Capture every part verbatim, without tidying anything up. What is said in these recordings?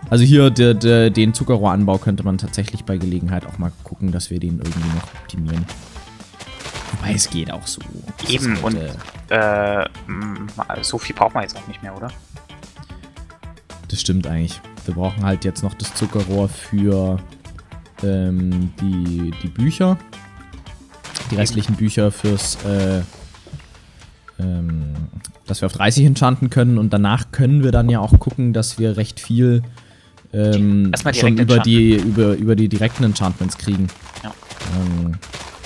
Also hier, de, de, den Zuckerrohranbau könnte man tatsächlich bei Gelegenheit auch mal gucken, dass wir den irgendwie noch optimieren. Wobei es geht auch so. Das Eben, halt, und äh, äh, so viel braucht man jetzt auch nicht mehr, oder? Das stimmt eigentlich. Wir brauchen halt jetzt noch das Zuckerrohr für ähm, die, die Bücher. Die restlichen Bücher fürs, äh, ähm, dass wir auf dreißig enchanten können. Und danach können wir dann ja auch gucken, dass wir recht viel ähm, schon über die, über, über die direkten Enchantments kriegen. Ja. Ähm,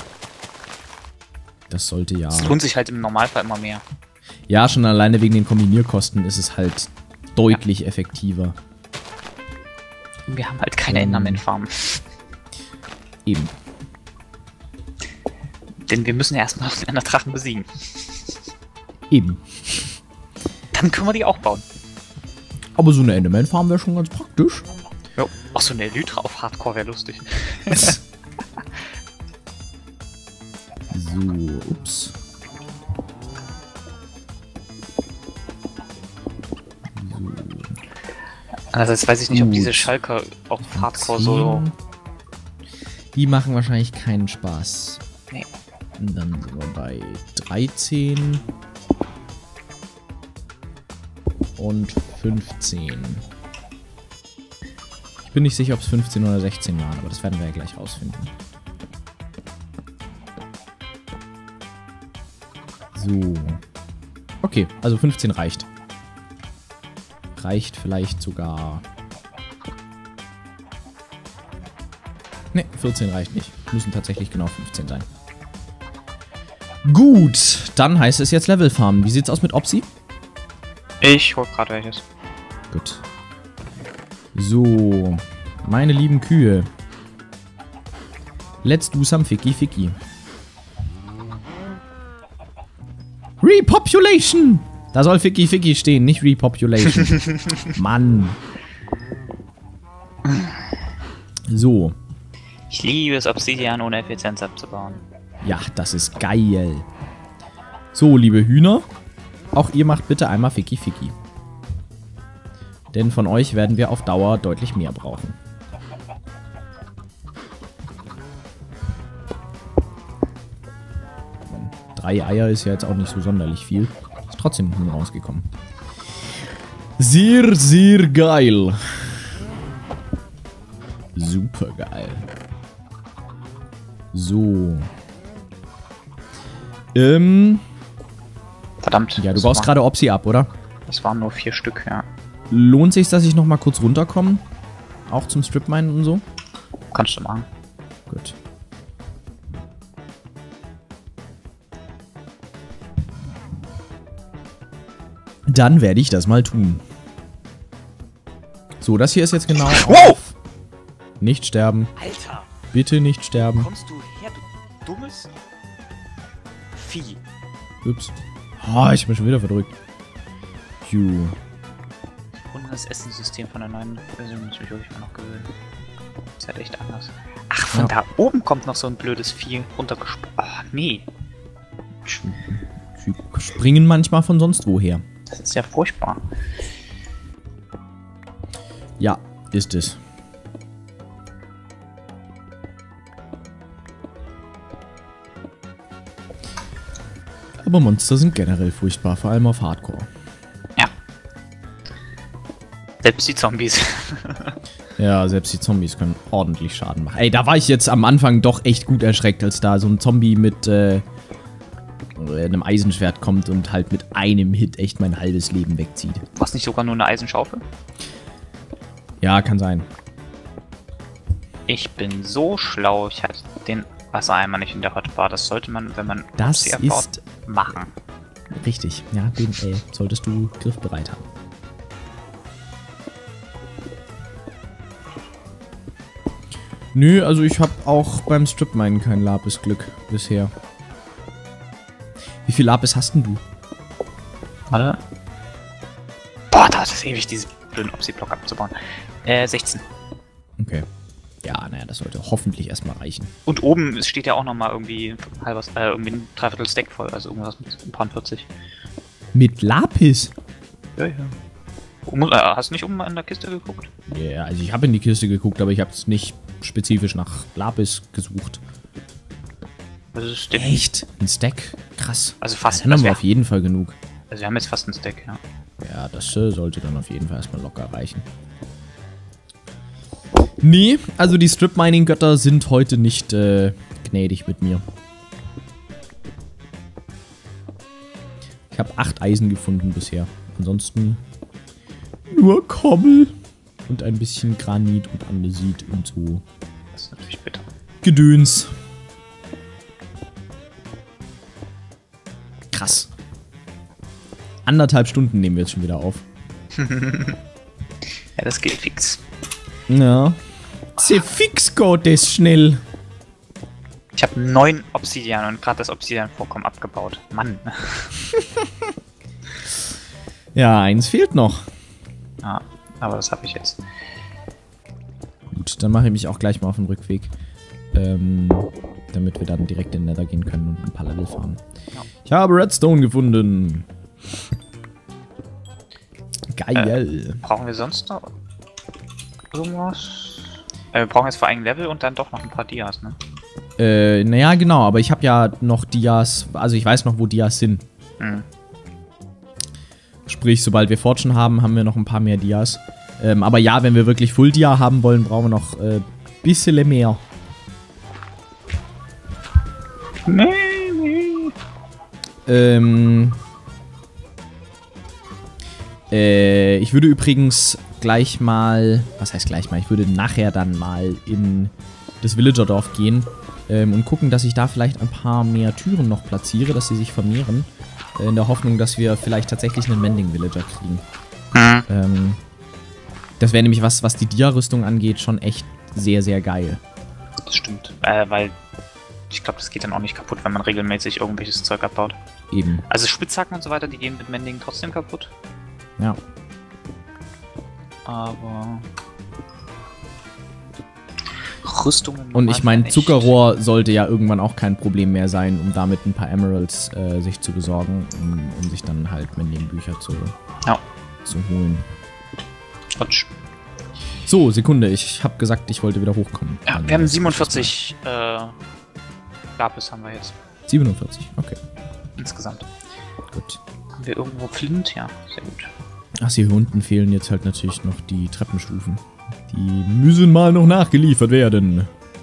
das sollte ja... Es lohnt sich halt im Normalfall immer mehr. Ja, schon alleine wegen den Kombinierkosten ist es halt deutlich ja. effektiver. Wir haben halt keine ähm, Enderman-Farmen. Eben. Denn wir müssen ja erstmal den Enderdrachen besiegen. Eben. Dann können wir die auch bauen. Aber so eine Enderman-Farm wäre schon ganz praktisch. Ja. Auch so eine Elytra auf Hardcore wäre lustig. So, ups. So. Also jetzt weiß ich nicht, ob diese Schalker auf Hardcore so... Die machen wahrscheinlich keinen Spaß. Nee. Und dann sind wir bei dreizehn. Und fünfzehn. Ich bin nicht sicher, ob es fünfzehn oder sechzehn waren, aber das werden wir ja gleich rausfinden. So. Okay, also fünfzehn reicht. Reicht vielleicht sogar... Ne, vierzehn reicht nicht. Müssen tatsächlich genau fünfzehn sein. Gut, dann heißt es jetzt Level farmen. Wie sieht's aus mit Opsi? Ich hol gerade welches. Gut. So, meine lieben Kühe. Let's do some Ficky Ficky. Repopulation! Da soll Ficky Ficky stehen, nicht Repopulation. Mann. So. Ich liebe es, Obsidian ohne Effizienz abzubauen. Ja, das ist geil. So, liebe Hühner. Auch ihr macht bitte einmal Ficky Ficky. Denn von euch werden wir auf Dauer deutlich mehr brauchen. Drei Eier ist ja jetzt auch nicht so sonderlich viel. Ist trotzdem Huhn rausgekommen. Sehr, sehr geil. Super geil. So. Ähm. Verdammt. Ja, du baust gerade Opsi ab, oder? Das waren nur vier Stück, ja. Lohnt sich, dass ich noch mal kurz runterkomme? Auch zum Strip-Minen und so? Kannst du machen. Gut. Dann werde ich das mal tun. So, das hier ist jetzt genau... Wow! Auf. Nicht sterben. Alter! Bitte nicht sterben. Wo kommst du her, du dummes Vieh? Ups. Oh, ich bin schon wieder verdrückt. Piu. Und das Essenssystem von der neuen Version muss ich mich wirklich mal noch gewöhnen. Ist halt echt anders. Ach, von ja. da oben kommt noch so ein blödes Vieh runtergesprungen. Oh, nee. Sie springen manchmal von sonst woher. Das ist ja furchtbar. Ja, ist es. Aber Monster sind generell furchtbar, vor allem auf Hardcore. Ja. Selbst die Zombies. Ja, selbst die Zombies können ordentlich Schaden machen. Ey, da war ich jetzt am Anfang doch echt gut erschreckt, als da so ein Zombie mit äh, einem Eisenschwert kommt und halt mit einem Hit echt mein halbes Leben wegzieht. War es nicht sogar nur eine Eisenschaufel? Ja, kann sein. Ich bin so schlau, ich hatte den Wassereimer nicht in der Hotbar. Das sollte man, wenn man das sie abbaut, ist machen. Richtig, ja, den äh, solltest du griffbereit haben. Nö, also ich habe auch beim Strip-Minen kein Lapis-Glück bisher. Wie viel Lapis hast denn du? Warte. Boah, da ist es ewig, diese blöden Opsi-Block abzubauen. Äh, sechzehn. Okay. Ja, naja, das sollte hoffentlich erstmal reichen. Und oben steht ja auch nochmal irgendwie halber, äh, irgendwie ein Dreiviertel Stack voll, also irgendwas mit ein paar vierzig. Mit Lapis? Ja, ja. Äh, hast du nicht oben in der Kiste geguckt? Ja, yeah, also ich habe in die Kiste geguckt, aber ich habe es nicht spezifisch nach Lapis gesucht. Das ist der Echt? Ein Stack? Krass. Also fast. Dann haben also wir wir auf jeden Fall genug. Also wir haben jetzt fast einen Stack, ja. Ja, das äh, sollte dann auf jeden Fall erstmal locker reichen. Nee, also die Strip-Mining-Götter sind heute nicht äh, gnädig mit mir. Ich habe acht Eisen gefunden bisher. Ansonsten nur Kobbel und ein bisschen Granit und Andesit und so. Das ist natürlich bitter. Gedöns. Krass. Anderthalb Stunden nehmen wir jetzt schon wieder auf. Ja, das geht fix. Ja. Se fix geht das schnell. Ich habe neun Obsidian und gerade das Obsidian-Vorkommen abgebaut. Mann. Ja, eins fehlt noch. Ja, aber das habe ich jetzt. Gut, dann mache ich mich auch gleich mal auf den Rückweg. Ähm, damit wir dann direkt in den Nether gehen können und ein paar Level fahren. Ja. Ich habe Redstone gefunden. Geil. Äh, brauchen wir sonst noch irgendwas? Äh, wir brauchen jetzt vor allem Level und dann doch noch ein paar Dias, ne? Äh, naja, genau, aber ich habe ja noch Dias, also ich weiß noch, wo Dias sind. Hm. Sprich, sobald wir Fortune haben, haben wir noch ein paar mehr Dias. Ähm, aber ja, wenn wir wirklich Full Dia haben wollen, brauchen wir noch ein äh, bisschen mehr. Nee, nee. Ähm... Äh, ich würde übrigens gleich mal, was heißt gleich mal, ich würde nachher dann mal in das Villagerdorf gehen ähm, und gucken, dass ich da vielleicht ein paar mehr Türen noch platziere, dass sie sich vermehren, äh, in der Hoffnung, dass wir vielleicht tatsächlich einen Mending-Villager kriegen. Hm. Ähm, das wäre nämlich was, was die Dia-Rüstung angeht, schon echt sehr, sehr geil. Das stimmt, äh, weil ich glaube, das geht dann auch nicht kaputt, wenn man regelmäßig irgendwelches Zeug abbaut. Eben. Also Spitzhacken und so weiter, die gehen mit Mending trotzdem kaputt. Ja. Aber Rüstungen. Und ich meine, Zuckerrohr sollte ja irgendwann auch kein Problem mehr sein, um damit ein paar Emeralds äh, sich zu besorgen, um, um sich dann halt Mending-Bücher zu, ja. zu holen. Quatsch. So, Sekunde, ich habe gesagt, ich wollte wieder hochkommen. Ja, wir haben siebenundvierzig äh, Lapis haben wir jetzt. siebenundvierzig, okay. Insgesamt. Gut. Haben wir irgendwo Flint? Ja, sehr gut. Ach, hier unten fehlen jetzt halt natürlich noch die Treppenstufen. Die müssen mal noch nachgeliefert werden.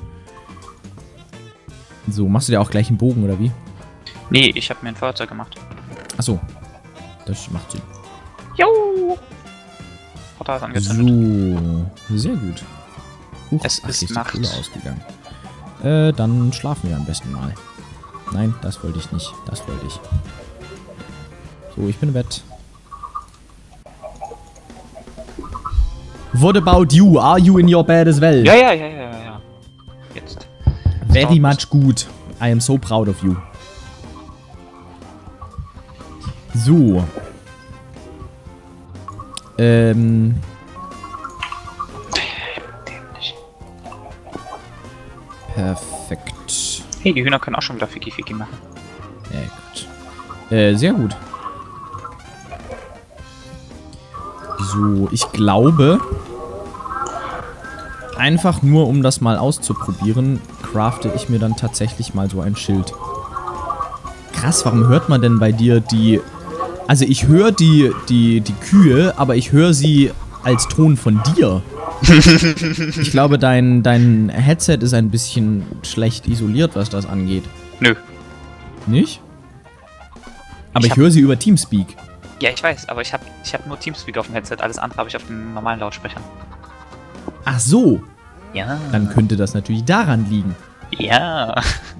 So, machst du dir auch gleich einen Bogen, oder wie? Nee, ich habe mir ein Feuerzeug gemacht. Achso. Das macht Sinn. Jo! Portal ist angezündet. So, sehr gut. Huch, Es ach, ist hier ist Nacht. die Kohle ausgegangen. Äh, dann schlafen wir am besten mal. Nein, das wollte ich nicht. Das wollte ich. So, ich bin im Bett. What about you? Are you in your bed as well? Ja, ja, ja, ja, ja, ja. Jetzt. Very much good. I am so proud of you. So. Ähm. Perfekt. Hey, die Hühner können auch schon wieder Fiki Fiki machen. Ja, gut. Äh, sehr gut. So, ich glaube, einfach nur um das mal auszuprobieren, crafte ich mir dann tatsächlich mal so ein Schild. Krass, warum hört man denn bei dir die... Also ich höre die, die, die Kühe, aber ich höre sie als Ton von dir. Ich glaube, dein, dein Headset ist ein bisschen schlecht isoliert, was das angeht. Nö. Nicht? Aber Ich ich, höre sie über Teamspeak. Ja, ich weiß, aber ich habe ich hab nur Teamspeak auf dem Headset, alles andere habe ich auf den normalen Lautsprechern. Ach so. Ja. Dann könnte das natürlich daran liegen. Ja.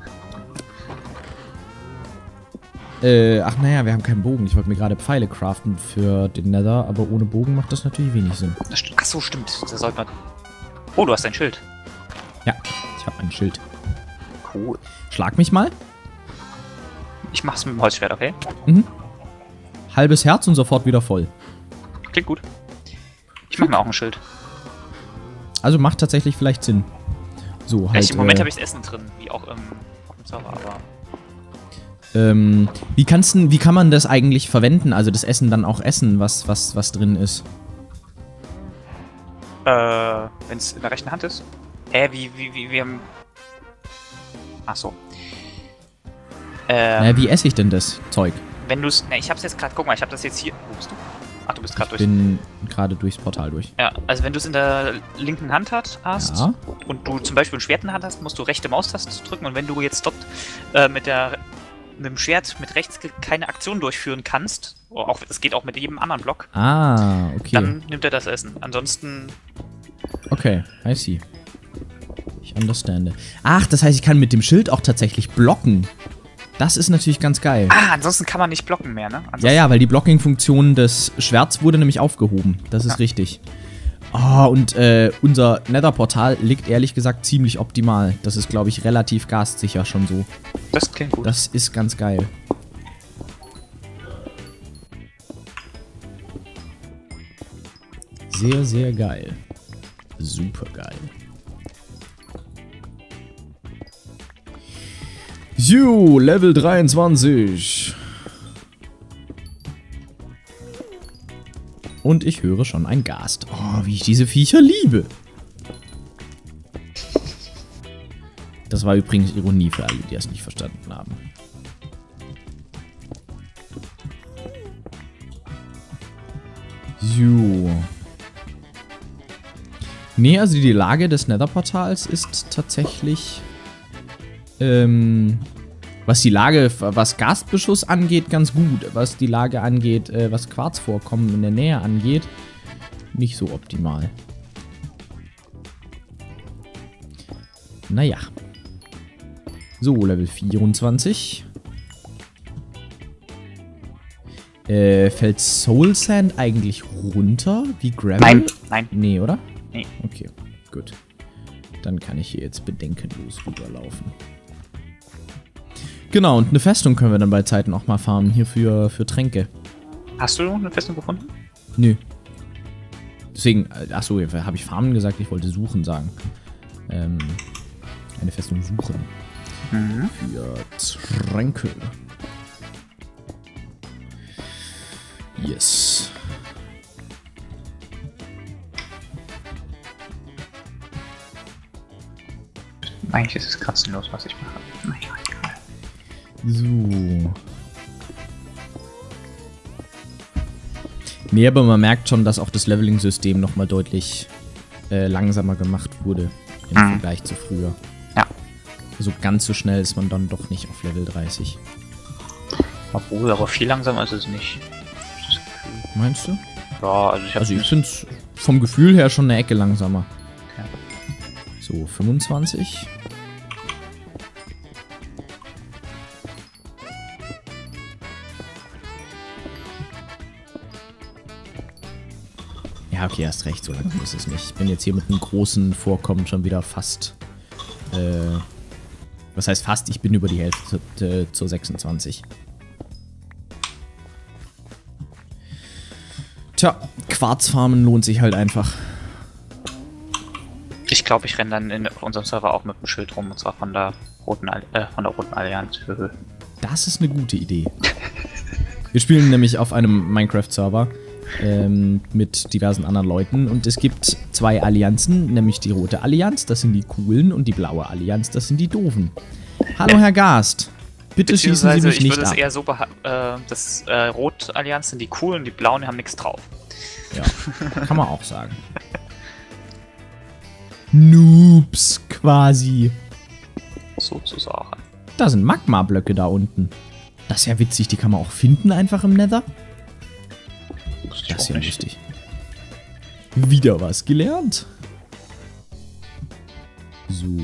Äh, ach naja, wir haben keinen Bogen. Ich wollte mir gerade Pfeile craften für den Nether, aber ohne Bogen macht das natürlich wenig Sinn. Das st- Ach so, stimmt. Da sollte man... Oh, du hast ein Schild. Ja, ich habe ein Schild. Cool. Schlag mich mal. Ich mach's mit dem Holzschwert, okay? Mhm. Halbes Herz und sofort wieder voll. Klingt gut. Ich mach mir auch ein Schild. Also macht tatsächlich vielleicht Sinn. So, halt. Echt, Im Moment äh, habe ich das Essen drin, wie auch im, auf dem Server, aber... Ähm, wie kannst du, wie kann man das eigentlich verwenden? Also das Essen dann auch essen, was, was, was drin ist? Äh, wenn es in der rechten Hand ist? Hä, wie, wie, wie, wir haben... Ach so. Ähm, naja, wie esse ich denn das Zeug? Wenn du es... Ne, ich hab's jetzt gerade... Guck mal, ich hab das jetzt hier... Wo bist du? Ach, du bist gerade durch. Ich bin gerade durchs Portal durch. Ja, also wenn du es in der linken Hand hat, hast Ja. und du zum Beispiel ein Schwert in der Hand hast, musst du rechte Maustaste drücken und wenn du jetzt dort äh, mit der mit dem Schwert mit Rechtsklick keine Aktion durchführen kannst, auch es geht auch mit jedem anderen Block, Ah, okay. dann nimmt er das Essen. Ansonsten... Okay, I see. Ich understande. Ach, das heißt, ich kann mit dem Schild auch tatsächlich blocken. Das ist natürlich ganz geil. Ah, ansonsten kann man nicht blocken mehr, ne? Ansonsten Ja, ja, weil die Blocking-Funktion des Schwerts wurde nämlich aufgehoben. Das ist Ja. richtig. Oh, und äh, unser Nether-Portal liegt ehrlich gesagt ziemlich optimal. Das ist, glaube ich, relativ gassicher schon so. Das klingt gut. Das ist ganz geil. Sehr, sehr geil. Super geil. So, Level dreiundzwanzig. Und ich höre schon ein Gast. Oh, wie ich diese Viecher liebe. Das war übrigens Ironie für alle, die es nicht verstanden haben. So. Nee, also die Lage des Nether-Portals ist tatsächlich, ähm, was die Lage, was Gasbeschuss angeht, ganz gut. Was die Lage angeht, äh, was Quarzvorkommen in der Nähe angeht, nicht so optimal. Naja. So, Level vierundzwanzig. Äh, fällt Soul Sand eigentlich runter wie Gravel? Nein, nein. Nee, oder? Nee. Okay, gut. Dann kann ich hier jetzt bedenkenlos rüberlaufen. Genau, und eine Festung können wir dann bei Zeiten auch mal farmen, hier für, für Tränke. Hast du eine Festung gefunden? Nö. Deswegen, äh, achso, habe ich farmen gesagt, ich wollte suchen sagen. Ähm, eine Festung suchen. Mhm. Für Tränke. Yes. Eigentlich ist es katzenlos, was ich mache. Naja, egal. So. Nee, aber man merkt schon, dass auch das Leveling-System nochmal deutlich äh, langsamer gemacht wurde im Mhm. Vergleich zu früher. Ja. So ganz so schnell ist man dann doch nicht auf Level dreißig. Obwohl, aber viel langsamer ist es nicht. Das Gefühl. Meinst du? Ja, also ich habe Also ich finde es vom Gefühl her schon eine Ecke langsamer. Okay. So, fünfundzwanzig. Ja, okay, hast recht, so langsam ist es nicht. Ich bin jetzt hier mit einem großen Vorkommen schon wieder fast. Äh, was heißt fast? Ich bin über die Hälfte zu, äh, zur sechsundzwanzig. Tja, Quarzfarmen lohnt sich halt einfach. Ich glaube, ich renne dann in, auf unserem Server auch mit dem Schild rum, und zwar von der roten, Al äh, von der roten Allianz. Das ist eine gute Idee. Wir spielen nämlich auf einem Minecraft-Server ähm, mit diversen anderen Leuten und es gibt zwei Allianzen, nämlich die rote Allianz, das sind die Coolen, und die blaue Allianz, das sind die Doofen. Hallo, Herr Gast. Bitte schießen Sie mich ich nicht würde es ab. eher so beha- äh, das äh, Rot-Allianz sind die coolen, die blauen haben nichts drauf. Ja, kann man auch sagen. Noobs, quasi. Sozusagen. Da sind Magma-Blöcke da unten. Das ist ja witzig, die kann man auch finden einfach im Nether. Wusste ich Das ist auch ja nicht. lustig. Wieder was gelernt. So.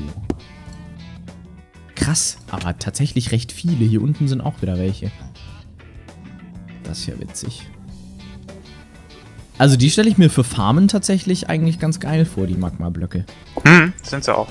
Krass, aber tatsächlich recht viele. Hier unten sind auch wieder welche. Das ist ja witzig. Also die stelle ich mir für Farmen tatsächlich eigentlich ganz geil vor, die Magma-Blöcke. Hm, sind sie auch.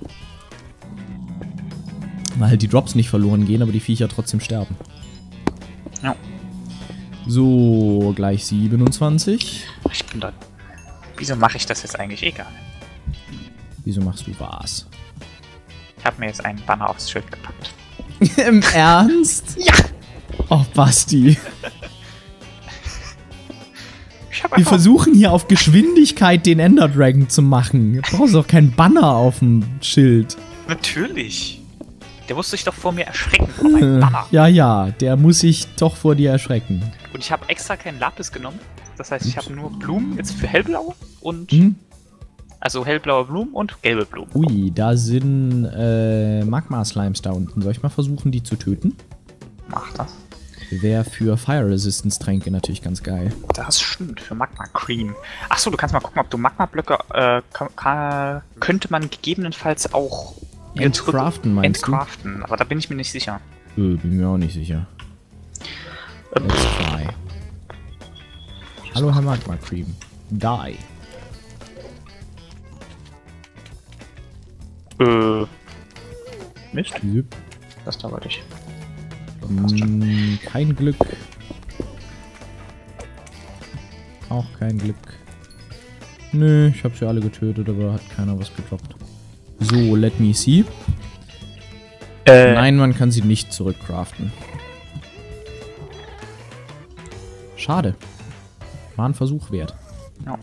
Weil halt die Drops nicht verloren gehen, aber die Viecher trotzdem sterben. Ja. So, gleich siebenundzwanzig. Ich bin da. Wieso mache ich das jetzt eigentlich egal? Wieso machst du was? Ich habe mir jetzt einen Banner aufs Schild gepackt. Im Ernst? Ja! Oh, Basti. Ich habe Wir versuchen hier auf Geschwindigkeit den Ender Dragon zu machen. Du brauchst doch keinen Banner auf dem Schild. Natürlich. Der muss sich doch vor mir erschrecken vor meinem Banner. Ja, ja, der muss sich doch vor dir erschrecken. Und ich habe extra keinen Lapis genommen. Das heißt, ich habe nur Blumen jetzt für hellblau und... Hm? Also hellblaue Blumen und gelbe Blumen. Ui, da sind äh, Magma-Slimes da unten. Soll ich mal versuchen, die zu töten? Mach das. Wäre für Fire Resistance Tränke natürlich ganz geil. Das stimmt, für Magma Cream. Achso, du kannst mal gucken, ob du Magma-Blöcke, äh, kann, kann, könnte man gegebenenfalls auch Entcraften, meinst Entcraften, aber da bin ich mir nicht sicher. du? Äh, bin mir auch nicht sicher. Ähm, Let's try. Hallo, Herr Magma Cream. Die. Äh. Mist. Yep. Das da wollte ich. Mm, kein Glück. Auch kein Glück. Nö, ich hab sie alle getötet, aber hat keiner was gedroppt. So, let me see. Äh. Nein, man kann sie nicht zurückcraften. Schade. War ein Versuch wert. Ja.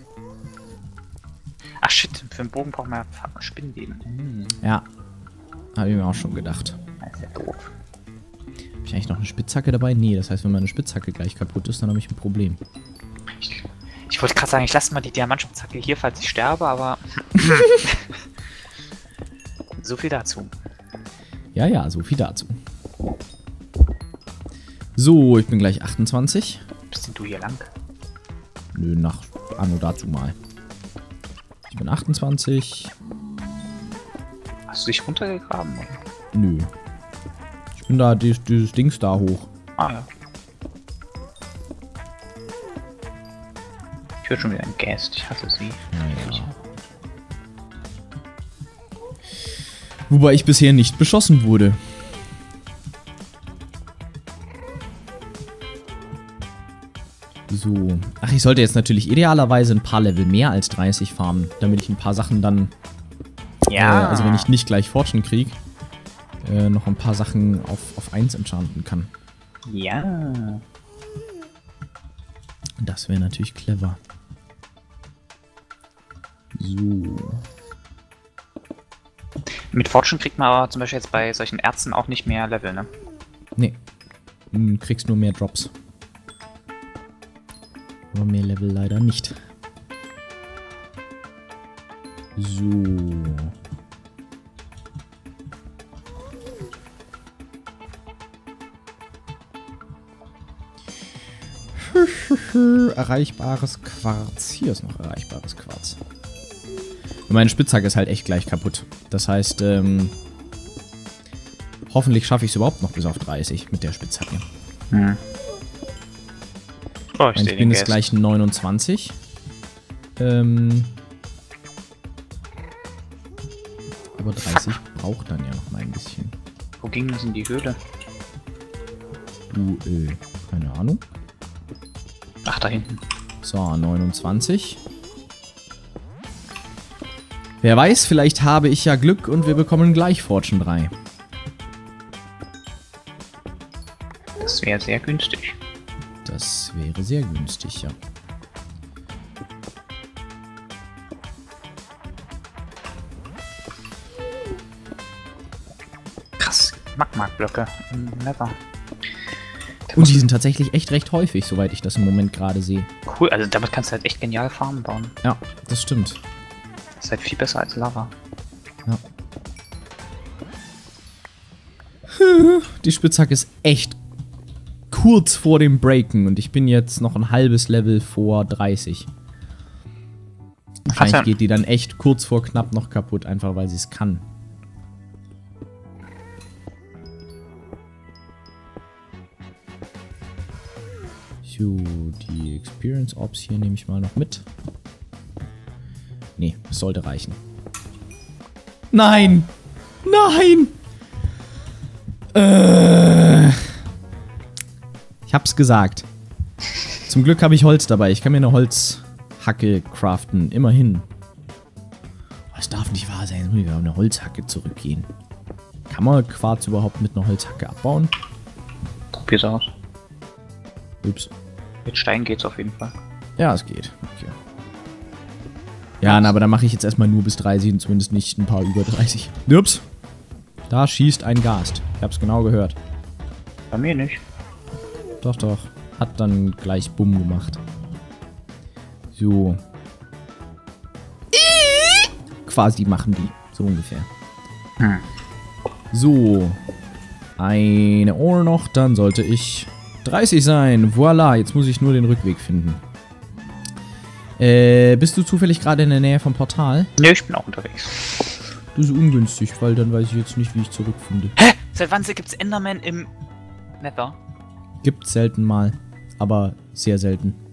Ach shit, für den Bogen brauchen wir ja Spinnweben. Hm. Ja. Habe ich mir auch schon gedacht. Das ist ja doof. Habe ich eigentlich noch eine Spitzhacke dabei? Nee, das heißt, wenn meine Spitzhacke gleich kaputt ist, dann habe ich ein Problem. Ich, ich wollte gerade sagen, ich lasse mal die Diamantspitzhacke hier, falls ich sterbe, aber... so viel dazu. Ja, ja, so viel dazu. So, ich bin gleich achtundzwanzig. Bist denn du hier lang? Nö, nach Anno dazu mal. Ich bin achtundzwanzig. Hast du dich runtergegraben? Oder? Nö. Ich bin da, dieses, dieses Dings da hoch. Ah ja. Ich höre schon wieder ein Gast, ich hasse sie. Naja. Wobei ich bisher nicht beschossen wurde. So. Ach, ich sollte jetzt natürlich idealerweise ein paar Level mehr als dreißig farmen, damit ich ein paar Sachen dann... Ja. Äh, also wenn ich nicht gleich Fortune kriege, äh, noch ein paar Sachen auf, auf eins enchanten kann. Ja. Das wäre natürlich clever. So. Mit Fortune kriegt man aber zum Beispiel jetzt bei solchen Ärzten auch nicht mehr Level, ne? Nee. Du kriegst nur mehr Drops. Aber mehr Level leider nicht. So. Erreichbares Quarz. Hier ist noch erreichbares Quarz. Und meine Spitzhacke ist halt echt gleich kaputt. Das heißt, ähm, hoffentlich schaffe ich es überhaupt noch bis auf dreißig mit der Spitzhacke. Hm. Oh, ich, ich bin jetzt gleich neunundzwanzig. Ähm, aber dreißig Fuck. Braucht dann ja noch mal ein bisschen. Wo ging das in die Höhle? Du, äh, keine Ahnung. Ach, da hinten. So, neunundzwanzig. Wer weiß, vielleicht habe ich ja Glück und wir bekommen gleich Fortune drei. Das wäre sehr günstig. Das wäre sehr günstig, ja. Krass, Magma-Blöcke. Never. Und die sind tatsächlich echt recht häufig, soweit ich das im Moment gerade sehe. Cool, also damit kannst du halt echt genial Farmen bauen. Ja, das stimmt. Das ist halt viel besser als Lava. Ja. Die Spitzhacke ist echt kurz vor dem Breaken und ich bin jetzt noch ein halbes Level vor dreißig. Wahrscheinlich geht die dann echt kurz vor knapp noch kaputt, einfach weil sie es kann. So, die Experience Orbs hier nehme ich mal noch mit. Nee, es sollte reichen. Nein! Nein! Äh, ich hab's gesagt. Zum Glück habe ich Holz dabei. Ich kann mir eine Holzhacke craften. Immerhin. Das darf nicht wahr sein. Jetzt muss ich auf eine Holzhacke zurückgehen. Kann man Quarz überhaupt mit einer Holzhacke abbauen? Probier's aus. Ups. Mit Stein geht's auf jeden Fall. Ja, es geht. Okay. Ja, na, aber dann mache ich jetzt erstmal nur bis dreißig und zumindest nicht ein paar über dreißig. Ups. Da schießt ein Gast. Ich hab's genau gehört. Bei mir nicht. Doch, doch. Hat dann gleich Bumm gemacht. So. Quasi machen die. So ungefähr. Hm. So. Eine Ohr noch, dann sollte ich dreißig sein. Voila, jetzt muss ich nur den Rückweg finden. Äh, bist du zufällig gerade in der Nähe vom Portal? Nö, ich bin auch unterwegs. Das ist ungünstig, weil dann weiß ich jetzt nicht, wie ich zurückfinde. Hä? Seit wann gibt's Enderman im Nether? Gibt selten mal, aber sehr selten.